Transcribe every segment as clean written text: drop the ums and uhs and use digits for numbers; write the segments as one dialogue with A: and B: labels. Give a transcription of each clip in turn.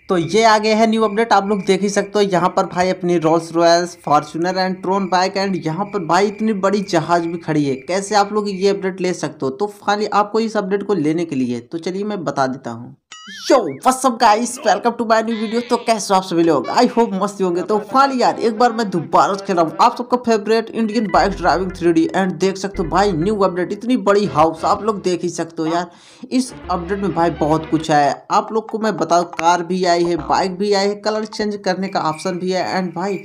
A: तो ये आ गया है न्यू अपडेट। आप लोग देख ही सकते हो यहाँ पर भाई अपनी Rolls Royce, Fortuner and Tron bike and यहाँ पर भाई इतनी बड़ी जहाज भी खड़ी है। कैसे आप लोग ये अपडेट ले सकते हो? तो फाइनली आपको इस अपडेट को लेने के लिए तो चलिए मैं बता देता हूँ। Yo what's up guys, welcome to my new video. तो कैसे आप सभी लोग, आई होप मस्त होंगे। तो फाइनली यार एक बार मैं दोबारा खेल रहा हूँ आप सबका favourite Indian bike driving 3D and देख सकते हो भाई न्यू अपडेट, इतनी बड़ी हाउस आप लोग देख ही सकते हो यार। इस अपडेट में भाई बहुत कुछ है, आप लोग को मैं बताऊँ। कार भी आई है, बाइक भी आई है, कलर चेंज करने का ऑप्शन भी है एंड भाई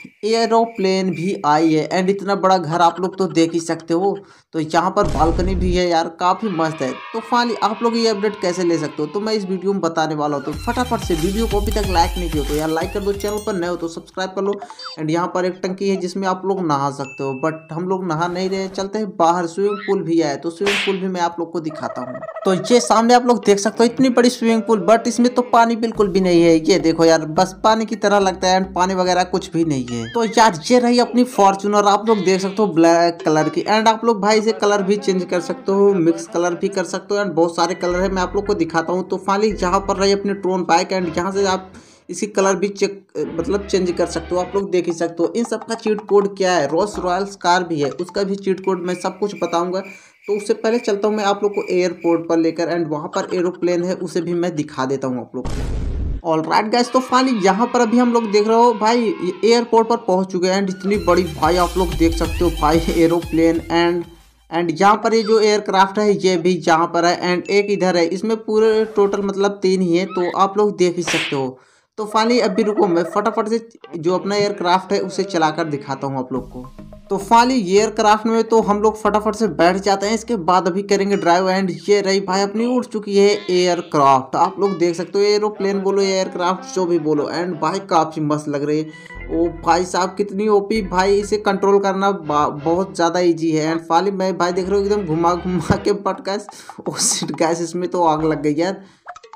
A: एरोप्लेन भी आई है एंड इतना बड़ा घर आप लोग तो देख ही सकते हो। तो यहाँ पर बालकनी भी है यार, काफ़ी मस्त है। तो फाइनली आप लोग ये अपडेट कैसे ले सकते हो तो मैं इस वीडियो में बताने वाला हूँ। तो फटाफट से वीडियो को अभी तक लाइक नहीं किया तो यार लाइक कर दो, चैनल पर नए हो तो सब्सक्राइब कर लो। एंड यहाँ पर एक टंकी है जिसमें आप लोग नहा सकते हो, बट हम लोग नहा नहीं रहे, चलते हैं बाहर। स्विमिंग पूल भी है तो स्विमिंग पूल भी मैं आप लोग को दिखाता हूँ। तो ये सामने आप लोग देख सकते हो इतनी बड़ी स्विमिंग पूल, बट इसमें तो पानी बिल्कुल भी नहीं है। ये देखो यार, बस पानी की तरह लगता है एंड पानी वगैरह कुछ भी नहीं है। तो यार ये रही अपनी फॉर्च्यूनर, आप लोग देख सकते हो ब्लैक कलर की एंड आप लोग भाई इसे कलर भी चेंज कर सकते हो, मिक्स कलर भी कर सकते हो एंड बहुत सारे कलर है, मैं आप लोग को दिखाता हूँ। तो फाइनली यहाँ पर रही अपनी ट्रोन बाइक एंड यहाँ से आप इसकी कलर भी चेंज कर सकते हो। आप लोग देख ही सकते हो इन सब का चीट कोड क्या है। रोल्स रॉयल्स कार भी है, उसका भी चीट कोड मैं सब कुछ बताऊंगा। तो उससे पहले चलता हूँ मैं आप लोग को एयरपोर्ट पर लेकर एंड वहाँ पर एरोप्लेन है उसे भी मैं दिखा देता हूँ आप लोग को। ऑलराइट गाइस, तो फाइनली यहाँ पर अभी हम लोग देख रहे हो भाई एयरपोर्ट पर पहुँच चुके हैं एंड इतनी बड़ी भाई आप लोग देख सकते हो भाई एरोप्लेन एंड यहाँ पर ये जो एयरक्राफ्ट है ये भी यहाँ पर है एंड एक इधर है। इसमें पूरे टोटल मतलब 3 ही है, तो आप लोग देख ही सकते हो। तो फाइनली अभी रुको, मैं फटाफट से जो अपना एयरक्राफ्ट है उसे चलाकर दिखाता हूँ आप लोग को। तो फाइनली एयरक्राफ्ट में तो हम लोग फटाफट से बैठ जाते हैं, इसके बाद अभी करेंगे ड्राइव एंड ये रही भाई अपनी उड़ चुकी है एयरक्राफ्ट। आप लोग देख सकते हो, एरोप्लेन बोलो एयरक्राफ्ट जो भी बोलो एंड भाई काफ़ी मस्त लग रही है। ओ भाई साहब कितनी ओपी भाई, इसे कंट्रोल करना बहुत ज़्यादा इजी है एंड फाइनली मैं भाई देख रहा हूँ एकदम घुमा घुमा के but gas, oh shit gas इसमें तो आग लग गई यार।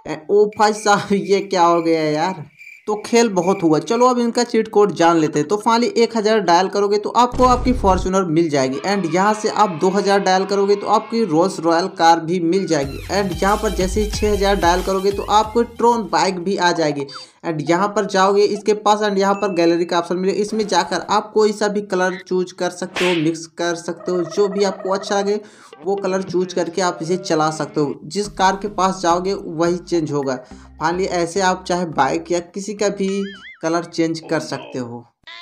A: ओ भाई साहब ये क्या हो गया यार। तो खेल बहुत हुआ, चलो अब इनका चीट कोड जान लेते हैं। तो फाइनली 1000 डायल करोगे तो आपको आपकी फॉर्च्यूनर मिल जाएगी एंड यहाँ से आप 2000 डायल करोगे तो आपकी रोल्स रॉयल कार भी मिल जाएगी एंड यहाँ पर जैसे ही 6000 डायल करोगे तो आपको ट्रोन बाइक भी आ जाएगी एंड यहाँ पर जाओगे इसके पास एंड यहाँ पर गैलरी का ऑप्शन मिलेगा। इसमें जाकर आप कोई सा भी कलर चूज कर सकते हो, मिक्स कर सकते हो, जो भी आपको अच्छा लगे वो कलर चूज करके आप इसे चला सकते हो। जिस कार के पास जाओगे वही चेंज होगा। फाइनली ऐसे आप चाहे बाइक या किसी का भी कलर चेंज कर सकते हो।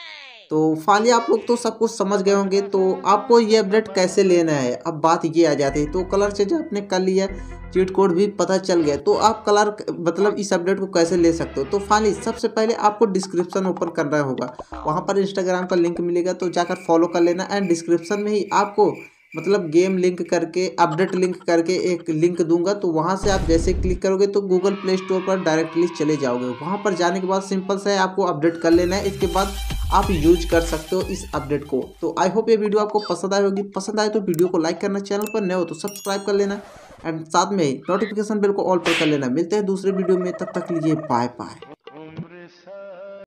A: तो फाइनली आप लोग तो सब कुछ समझ गए होंगे। तो आपको ये अपडेट कैसे लेना है, अब बात ये आ जाती है। तो कलर चेंज आपने कर लिया, चीट कोड भी पता चल गया, तो आप कलर मतलब इस अपडेट को कैसे ले सकते हो। तो फाइनली सबसे पहले आपको डिस्क्रिप्शन ओपन करना होगा, वहाँ पर इंस्टाग्राम का लिंक मिलेगा तो जाकर फॉलो कर लेना एंड डिस्क्रिप्शन में ही आपको मतलब गेम लिंक करके अपडेट लिंक करके एक लिंक दूंगा। तो वहाँ से आप जैसे क्लिक करोगे तो गूगल प्ले स्टोर पर डायरेक्टली चले जाओगे। वहाँ पर जाने के बाद सिंपल सा है आपको अपडेट कर लेना है, इसके बाद आप यूज कर सकते हो इस अपडेट को। तो आई होप ये वीडियो आपको पसंद आई होगी, पसंद आए तो वीडियो को लाइक करना, चैनल पर नए हो तो सब्सक्राइब कर लेना एंड साथ में नोटिफिकेशन बेल को ऑल पर कर लेना। मिलते हैं दूसरे वीडियो में, तब तक के लिए बाय बाय।